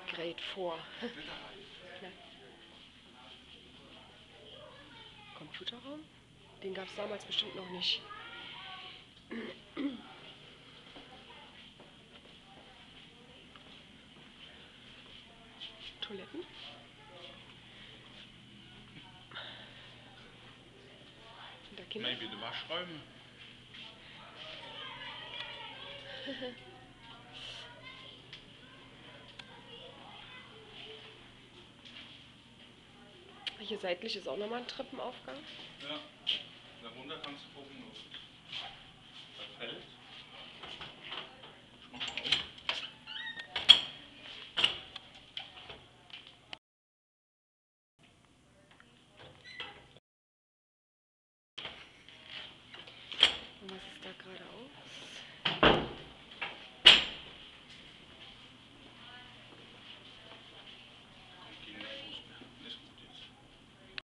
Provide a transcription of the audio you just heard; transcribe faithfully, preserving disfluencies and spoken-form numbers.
Upgrade vor. Computerraum? Den gab es damals bestimmt noch nicht. Toiletten? Sind da Kinder? Maybe die Waschräume. Hier seitlich ist auch nochmal ein Treppenaufgang. Ja, darunter kannst du gucken, ob das fällt. Ich mach mal auf. Und was ist da gerade